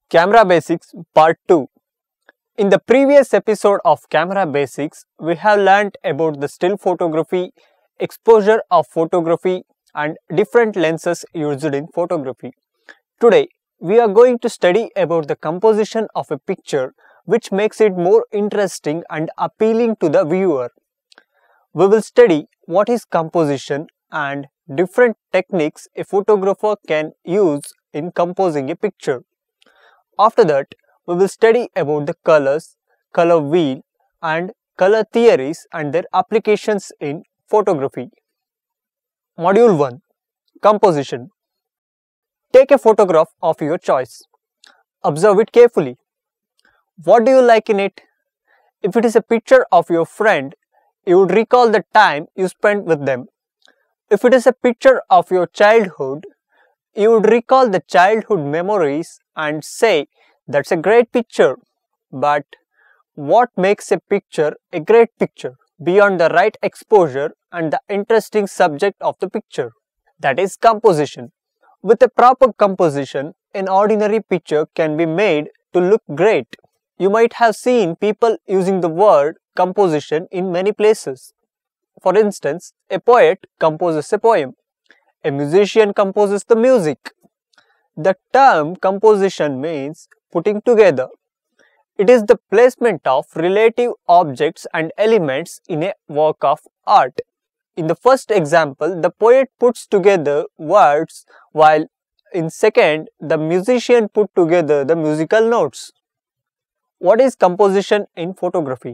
Camera Basics Part 2. In the previous episode of Camera Basics, we have learnt about the still photography, exposure of photography and different lenses used in photography. Today, we are going to study about the composition of a picture which makes it more interesting and appealing to the viewer. We will study what is composition and different techniques a photographer can use in composing a picture. After that, we will study about the colors, color wheel and color theories and their applications in photography. Module 1. Composition. Take a photograph of your choice. Observe it carefully. What do you like in it? If it is a picture of your friend, you would recall the time you spent with them. If it is a picture of your childhood, you would recall the childhood memories and say, "That's a great picture." But what makes a picture a great picture beyond the right exposure and the interesting subject of the picture? That is composition. With a proper composition, an ordinary picture can be made to look great. You might have seen people using the word composition in many places. For instance, a poet composes a poem. A musician composes the music. The term composition means putting together. It is the placement of relative objects and elements in a work of art. In the first example, the poet puts together words, while in second, the musician put together the musical notes. What is composition in photography?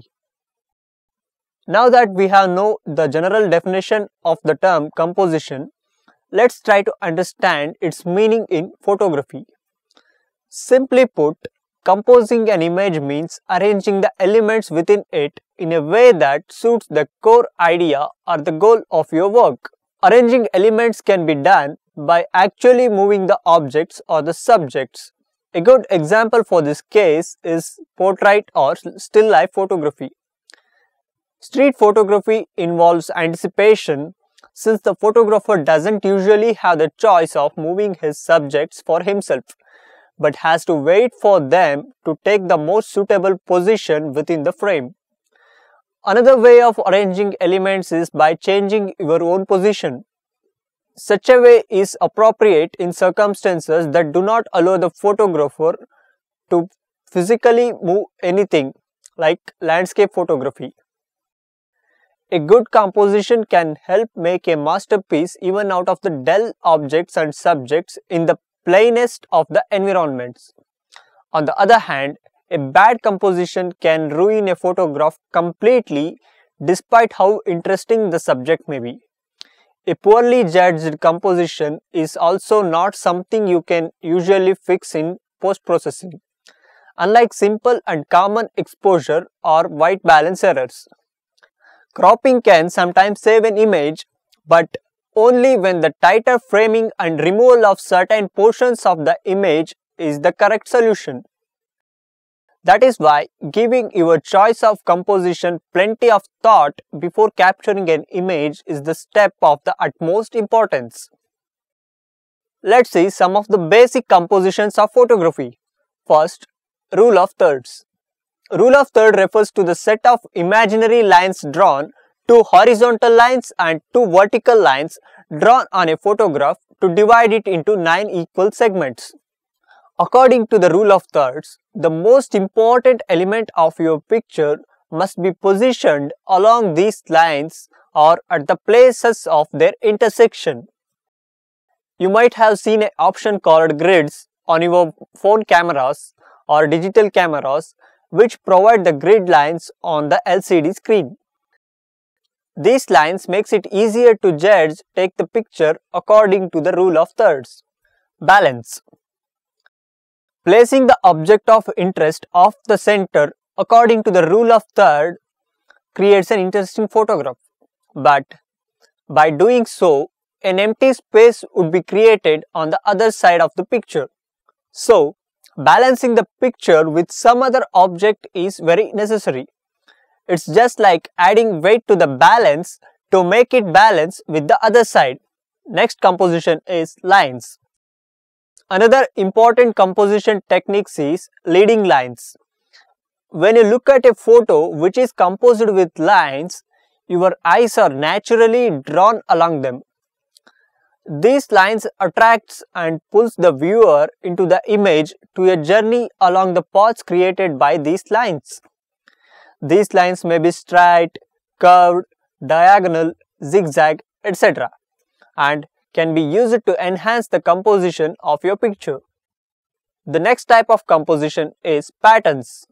Now that we have know the general definition of the term composition, let's try to understand its meaning in photography. Simply put, composing an image means arranging the elements within it in a way that suits the core idea or the goal of your work. Arranging elements can be done by actually moving the objects or the subjects. A good example for this case is portrait or still life photography. Street photography involves anticipation, since the photographer doesn't usually have the choice of moving his subjects for himself, but has to wait for them to take the most suitable position within the frame. Another way of arranging elements is by changing your own position. Such a way is appropriate in circumstances that do not allow the photographer to physically move anything, like landscape photography. A good composition can help make a masterpiece even out of the dull objects and subjects in the plainest of the environments. On the other hand, a bad composition can ruin a photograph completely despite how interesting the subject may be. A poorly judged composition is also not something you can usually fix in post-processing, unlike simple and common exposure or white balance errors. Cropping can sometimes save an image, but only when the tighter framing and removal of certain portions of the image is the correct solution. That is why giving your choice of composition plenty of thought before capturing an image is the step of the utmost importance. Let's see some of the basic compositions of photography. First, rule of thirds. Rule of third refers to the set of imaginary lines drawn, two horizontal lines and two vertical lines drawn on a photograph to divide it into 9 equal segments. According to the rule of thirds, the most important element of your picture must be positioned along these lines or at the places of their intersection. You might have seen an option called grids on your phone cameras or digital cameras, which provide the grid lines on the LCD screen. These lines makes it easier to take the picture according to the rule of thirds. Balance. Placing the object of interest off the center according to the rule of third creates an interesting photograph. But by doing so, an empty space would be created on the other side of the picture. So, balancing the picture with some other object is very necessary. It's just like adding weight to the balance to make it balance with the other side. Next composition is lines. Another important composition technique is leading lines. When you look at a photo which is composed with lines, your eyes are naturally drawn along them. These lines attracts and pulls the viewer into the image to a journey along the paths created by these lines. These lines may be straight, curved, diagonal, zigzag, etc. and can be used to enhance the composition of your picture. The next type of composition is patterns.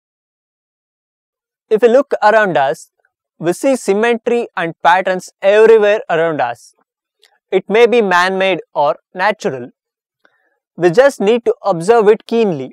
If we look around us, we see symmetry and patterns everywhere around us. It may be man-made or natural. We just need to observe it keenly.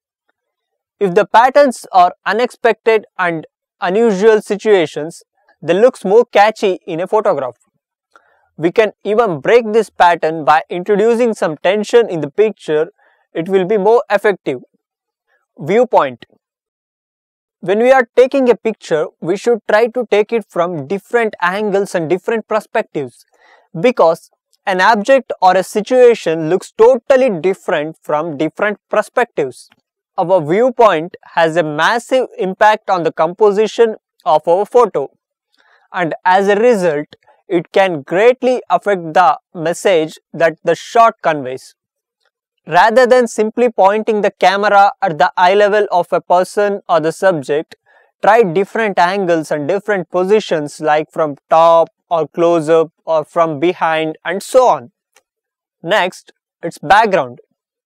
If the patterns are unexpected and unusual situations, they look more catchy in a photograph. We can even break this pattern by introducing some tension in the picture. It will be more effective. Viewpoint. When we are taking a picture, we should try to take it from different angles and different perspectives, because an object or a situation looks totally different from different perspectives. Our viewpoint has a massive impact on the composition of our photo, and as a result, it can greatly affect the message that the shot conveys. Rather than simply pointing the camera at the eye level of a person or the subject, try different angles and different positions, like from top or close up or from behind and so on. Next, it's background.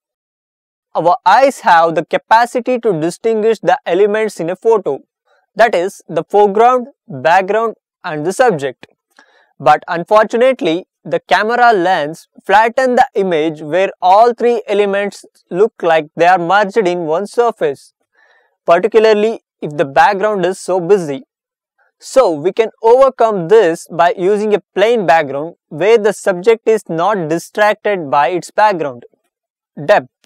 Our eyes have the capacity to distinguish the elements in a photo, that is, the foreground, background and the subject. But unfortunately, the camera lens flattens the image where all three elements look like they are merged in one surface, particularly if the background is so busy. So we can overcome this by using a plain background where the subject is not distracted by its background. Depth.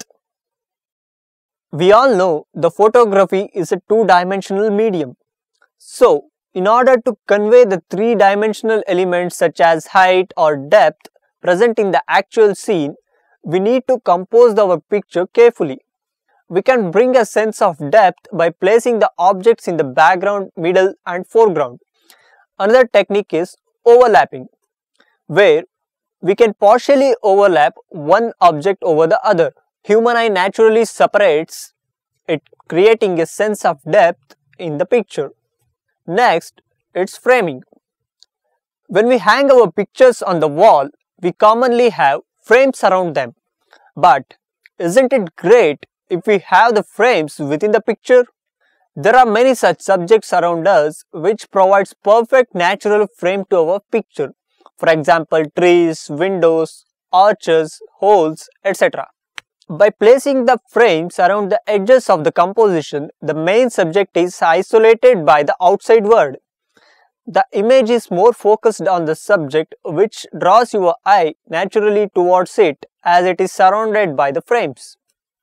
We all know the photography is a two-dimensional medium. So, in order to convey the three-dimensional elements such as height or depth present in the actual scene, we need to compose our picture carefully. We can bring a sense of depth by placing the objects in the background, middle and foreground. Another technique is overlapping, where we can partially overlap one object over the other. Human eye naturally separates it, creating a sense of depth in the picture. Next, it's framing. When we hang our pictures on the wall, we commonly have frames around them. But isn't it great if we have the frames within the picture? There are many such subjects around us which provides perfect natural frame to our picture. For example, trees, windows, arches, holes, etc. By placing the frames around the edges of the composition, the main subject is isolated by the outside world. The image is more focused on the subject, which draws your eye naturally towards it as it is surrounded by the frames.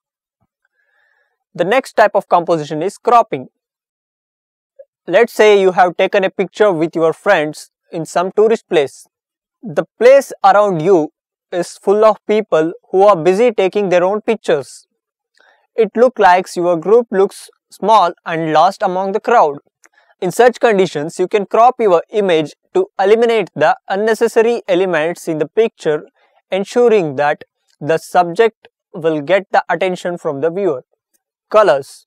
The next type of composition is cropping. Let's say you have taken a picture with your friends in some tourist place. The place around you is full of people who are busy taking their own pictures. It looks like your group looks small and lost among the crowd. In such conditions, you can crop your image to eliminate the unnecessary elements in the picture, ensuring that the subject will get the attention from the viewer. Colors.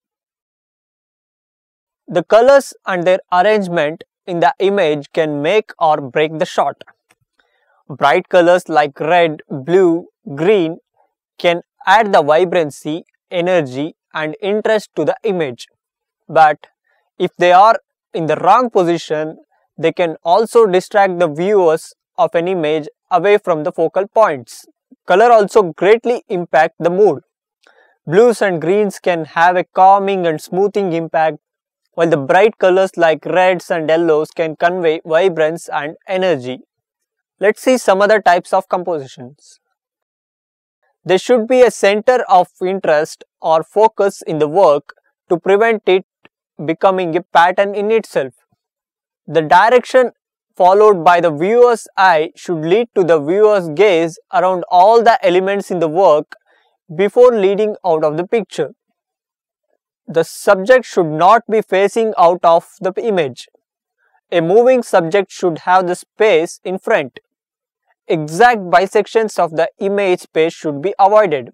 The colors and their arrangement in the image can make or break the shot. Bright colors like red, blue, green can add the vibrancy, energy and interest to the image. But if they are in the wrong position, they can also distract the viewers of an image away from the focal points. Color also greatly impact the mood. Blues and greens can have a calming and smoothing impact, while the bright colors like reds and yellows can convey vibrance and energy. Let's see some other types of compositions. There should be a center of interest or focus in the work to prevent it becoming a pattern in itself. The direction followed by the viewer's eye should lead to the viewer's gaze around all the elements in the work, before leading out of the picture. The subject should not be facing out of the image. A moving subject should have the space in front. Exact bisections of the image space should be avoided.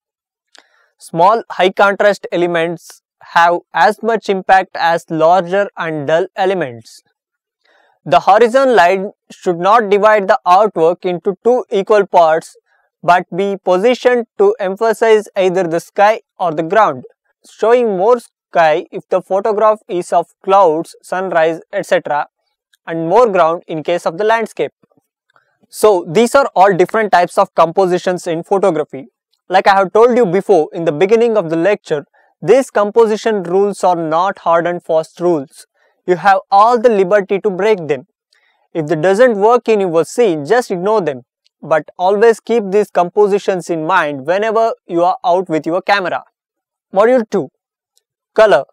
Small high contrast elements have as much impact as larger and dull elements. The horizon line should not divide the artwork into two equal parts but be positioned to emphasize either the sky or the ground, showing more sky if the photograph is of clouds, sunrise, etc., and more ground in case of the landscape. So these are all different types of compositions in photography. Like I have told you before in the beginning of the lecture, these composition rules are not hard and fast rules. You have all the liberty to break them. If it doesn't work in your scene, just ignore them. But always keep these compositions in mind whenever you are out with your camera. Module 2. Color.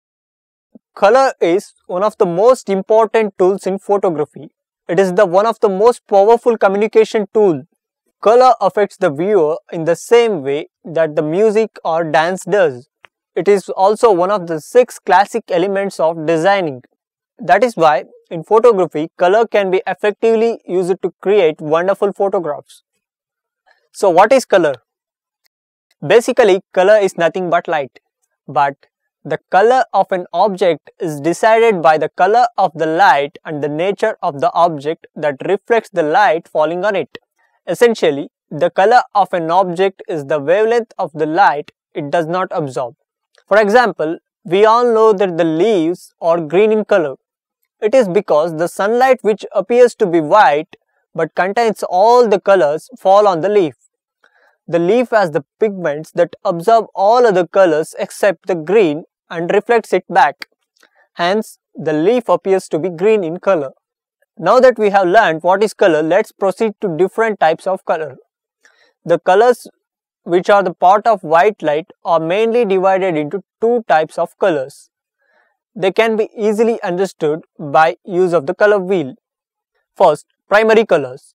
Color is one of the most important tools in photography. It is one of the most powerful communication tool. Color affects the viewer in the same way that the music or dance does. It is also one of the 6 classic elements of designing. That is why in photography, color can be effectively used to create wonderful photographs. So what is color? Basically, color is nothing but light. But the color of an object is decided by the color of the light and the nature of the object that reflects the light falling on it. Essentially, the color of an object is the wavelength of the light it does not absorb. For example, we all know that the leaves are green in color. It is because the sunlight, which appears to be white but contains all the colors, fall on the leaf. The leaf has the pigments that absorb all other colors except the green and reflects it back. Hence, the leaf appears to be green in color. Now that we have learned what is color, let's proceed to different types of color. The colors which are the part of white light are mainly divided into 2 types of colors. They can be easily understood by use of the color wheel. First, primary colors.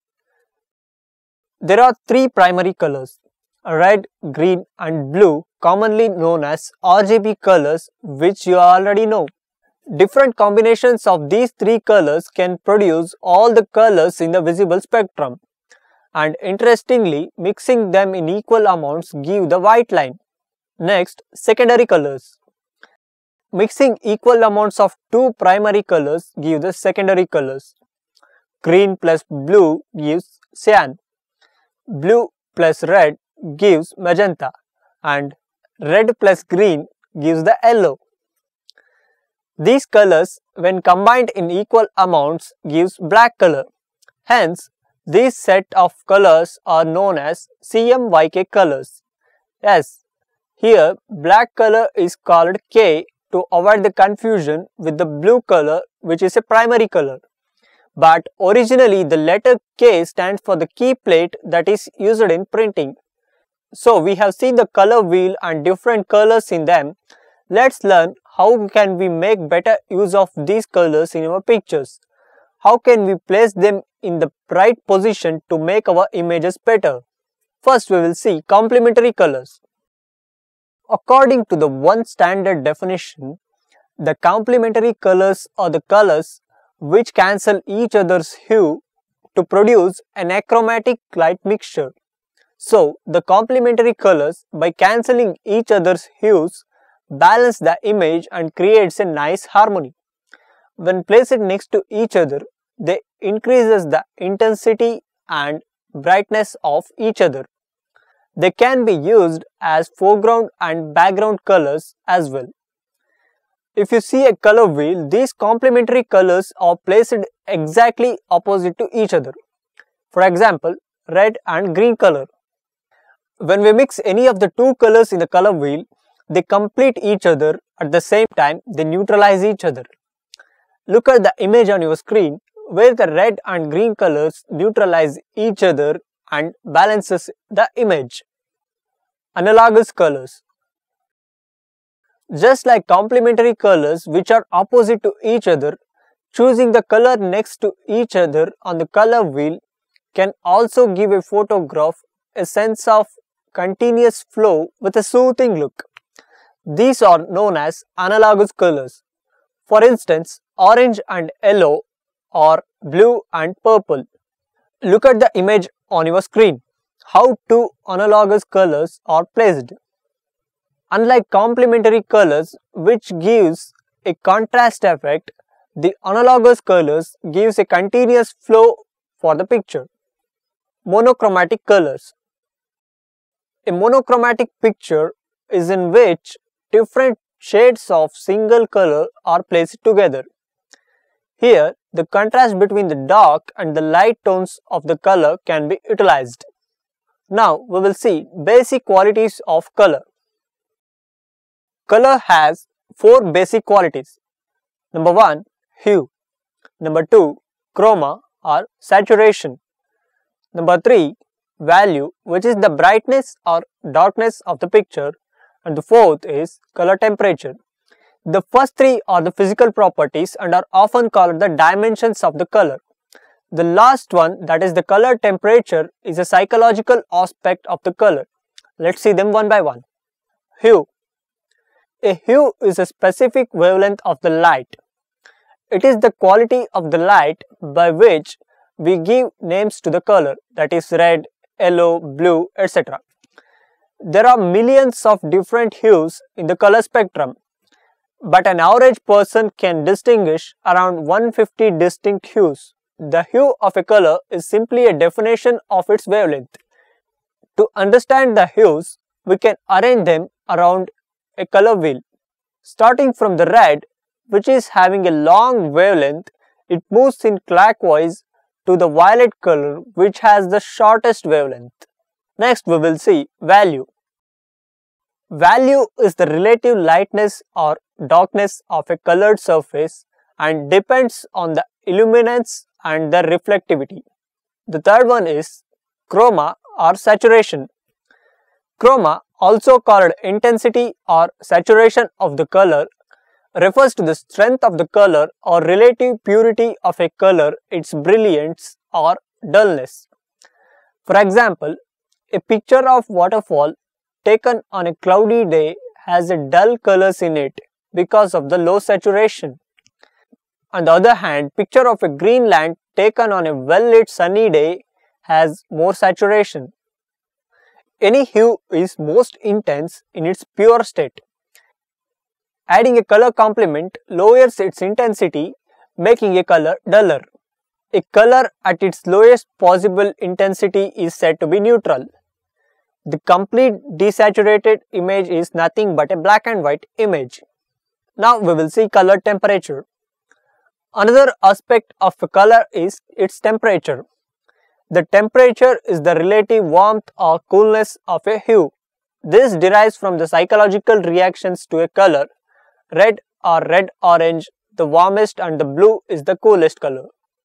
There are 3 primary colors: red, green and blue, commonly known as RGB colors, which you already know. Different combinations of these 3 colors can produce all the colors in the visible spectrum. And interestingly, mixing them in equal amounts give the white line. Next, secondary colors. Mixing equal amounts of 2 primary colors give the secondary colors. Green plus blue gives cyan. Blue plus red gives magenta. And red plus green gives the yellow. These colors, when combined in equal amounts, gives black color. Hence, this set of colors are known as CMYK colors. Yes, here black color is called K to avoid the confusion with the blue color, which is a primary color. But originally the letter K stands for the key plate that is used in printing. So we have seen the color wheel and different colors in them. Let's learn how can we make better use of these colors in our pictures. How can we place them in the right position to make our images better? First, we will see complementary colors. According to the one standard definition, the complementary colors are the colors which cancel each other's hue to produce an achromatic light mixture. So, the complementary colors, by cancelling each other's hues, balance the image and creates a nice harmony. When placed next to each other, they increases the intensity and brightness of each other. They can be used as foreground and background colors as well. If you see a color wheel, these complementary colors are placed exactly opposite to each other. For example, red and green color. When we mix any of the 2 colors in the color wheel, they complete each other. At the same time, they neutralize each other. Look at the image on your screen where the red and green colors neutralize each other and balances the image. Analogous colors. Just like complementary colors which are opposite to each other, choosing the color next to each other on the color wheel can also give a photograph a sense of continuous flow with a soothing look. These are known as analogous colors. For instance, orange and yellow or blue and purple. Look at the image on your screen. How two analogous colors are placed. Unlike complementary colors, which gives a contrast effect, the analogous colors gives a continuous flow for the picture. Monochromatic colors. A monochromatic picture is in which different shades of single color are placed together. Here, the contrast between the dark and the light tones of the color can be utilized. Now, we will see basic qualities of color. Color has 4 basic qualities. Number 1, hue. Number 2, chroma or saturation. Number 3, value, which is the brightness or darkness of the picture. And the fourth is color temperature. The first 3 are the physical properties and are often called the dimensions of the color. The last one, that is the color temperature, is a psychological aspect of the color. Let's see them one by one. Hue. A hue is a specific wavelength of the light. It is the quality of the light by which we give names to the color, that is red, yellow, blue, etc. There are millions of different hues in the color spectrum, but an average person can distinguish around 150 distinct hues. The hue of a color is simply a definition of its wavelength. To understand the hues, we can arrange them around a color wheel. Starting from the red, which is having a long wavelength, it moves in clockwise to the violet color, which has the shortest wavelength. Next, we will see value. Value is the relative lightness or darkness of a colored surface and depends on the illuminance and the reflectivity. The third one is chroma or saturation. Chroma, also called intensity or saturation of the color, refers to the strength of the color or relative purity of a color, its brilliance or dullness. For example, a picture of waterfall taken on a cloudy day has a dull colors in it because of the low saturation. On the other hand, picture of a green land taken on a well-lit sunny day has more saturation. Any hue is most intense in its pure state. Adding a color complement lowers its intensity, making a color duller. A color at its lowest possible intensity is said to be neutral. The complete desaturated image is nothing but a black and white image. Now we will see color temperature. Another aspect of a color is its temperature. The temperature is the relative warmth or coolness of a hue. This derives from the psychological reactions to a color. Red or red-orange, the warmest, and the blue is the coolest color.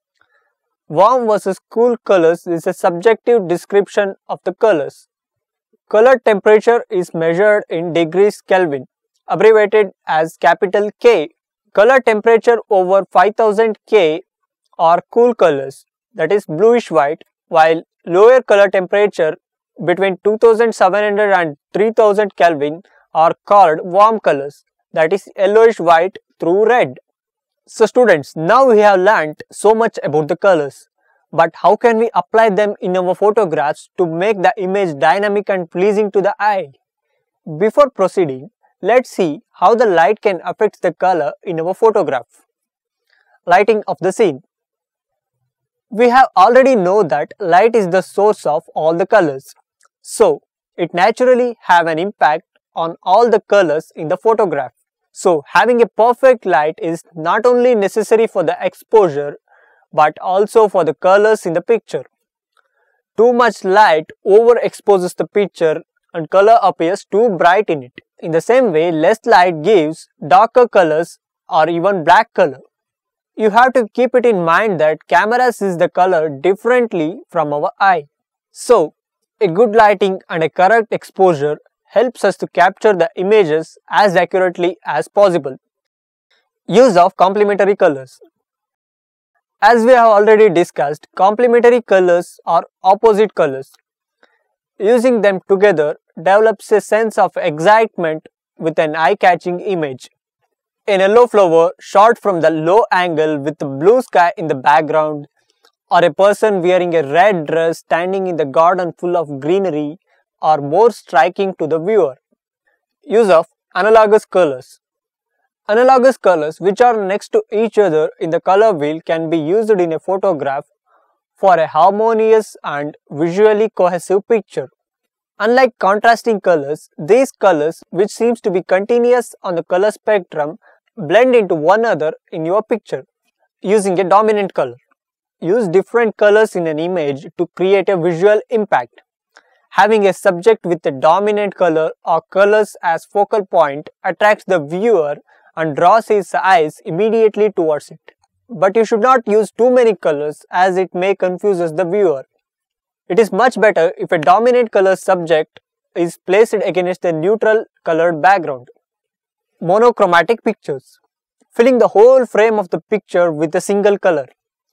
Warm versus cool colors is a subjective description of the colors. Color temperature is measured in degrees Kelvin, abbreviated as capital K. Color temperature over 5000 K are cool colors, that is bluish white, while lower color temperature between 2700 and 3000 Kelvin are called warm colors, that is yellowish white through red. So students, now we have learnt so much about the colors, but how can we apply them in our photographs to make the image dynamic and pleasing to the eye? Before proceeding, let's see how the light can affect the color in our photograph. Lighting of the scene. We have already know that light is the source of all the colors, so it naturally have an impact on all the colors in the photograph. So having a perfect light is not only necessary for the exposure but also for the colors in the picture. Too much light overexposes the picture and color appears too bright in it. In the same way, less light gives darker colors or even black color. You have to keep it in mind that camera sees the color differently from our eye. So, a good lighting and a correct exposure helps us to capture the images as accurately as possible. Use of complementary colors. As we have already discussed, complementary colors are opposite colors. Using them together develops a sense of excitement with an eye-catching image. An yellow flower shot from the low angle with the blue sky in the background, or a person wearing a red dress standing in the garden full of greenery are more striking to the viewer. Use of analogous colors. Analogous colors which are next to each other in the color wheel can be used in a photograph for a harmonious and visually cohesive picture. Unlike contrasting colors, these colors, which seems to be continuous on the color spectrum, blend into one another in your picture. Using a dominant color. Use different colors in an image to create a visual impact. Having a subject with a dominant color or colors as focal point attracts the viewer and draws his eyes immediately towards it. But you should not use too many colors as it may confuse the viewer. It is much better if a dominant color subject is placed against a neutral colored background. Monochromatic pictures. Filling the whole frame of the picture with a single color.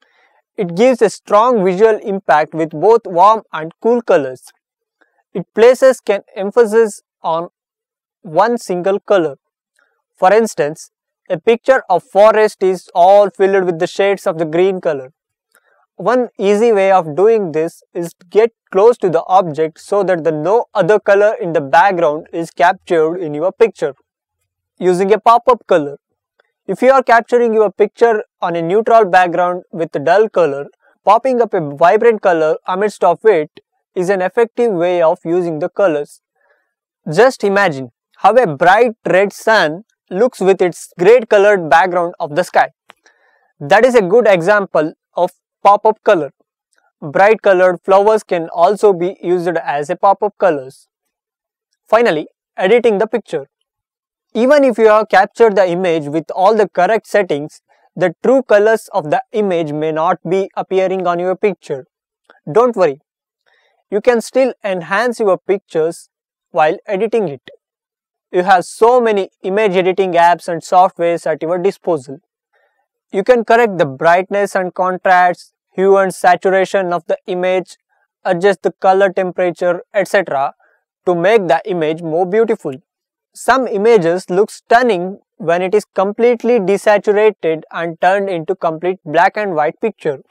It gives a strong visual impact with both warm and cool colors. It places emphasis on one single color. For instance, a picture of forest is all filled with the shades of the green color. One easy way of doing this is to get close to the object so that no other color in the background is captured in your picture. Using a pop-up color. If you are capturing your picture on a neutral background with a dull color, popping up a vibrant color amidst of it is an effective way of using the colors. Just imagine how a bright red sun looks with its great colored background of the sky. That is a good example of pop-up color. Bright colored flowers can also be used as a pop-up colors. Finally, editing the picture. Even if you have captured the image with all the correct settings, the true colors of the image may not be appearing on your picture. Don't worry. You can still enhance your pictures while editing it. You have so many image editing apps and softwares at your disposal. You can correct the brightness and contrast, hue and saturation of the image, adjust the color temperature, etc. to make the image more beautiful. Some images look stunning when it is completely desaturated and turned into complete black and white picture.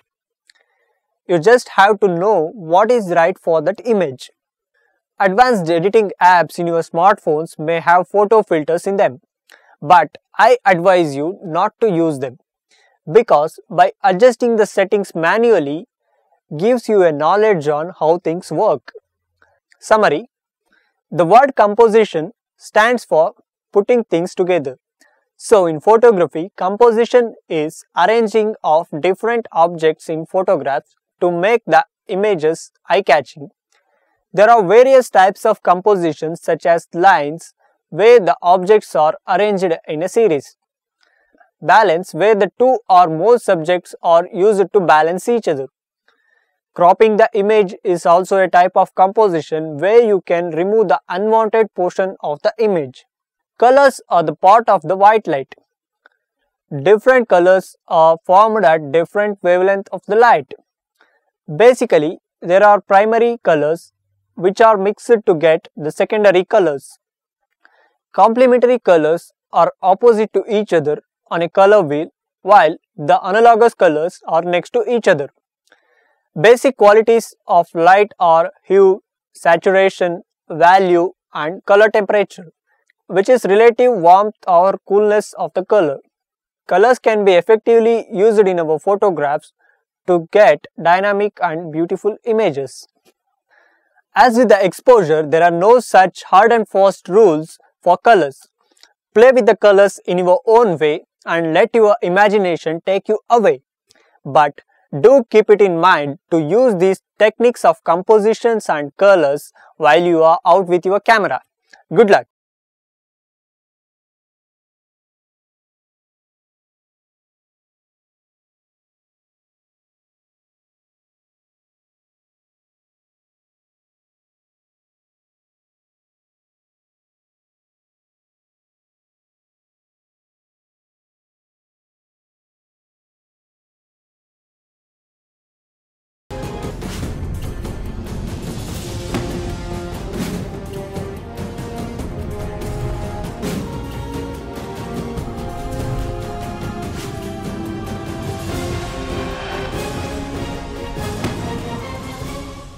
You just have to know what is right for that image. Advanced editing apps in your smartphones may have photo filters in them, but I advise you not to use them because by adjusting the settings manually gives you a knowledge on how things work. Summary: the word composition stands for putting things together. So in photography, composition is arranging of different objects in photographs to make the images eye-catching. There are various types of compositions such as lines where the objects are arranged in a series. Balance where the two or more subjects are used to balance each other. Cropping the image is also a type of composition where you can remove the unwanted portion of the image. Colors are the part of the white light. Different colors are formed at different wavelength of the light. Basically, there are primary colors which are mixed to get the secondary colors. Complementary colors are opposite to each other on a color wheel, while the analogous colors are next to each other. Basic qualities of light are hue, saturation, value, and color temperature, which is relative warmth or coolness of the color. Colors can be effectively used in our photographs to get dynamic and beautiful images. As with the exposure, there are no such hard and fast rules for colors. Play with the colors in your own way and let your imagination take you away. But do keep it in mind to use these techniques of compositions and colors while you are out with your camera. Good luck!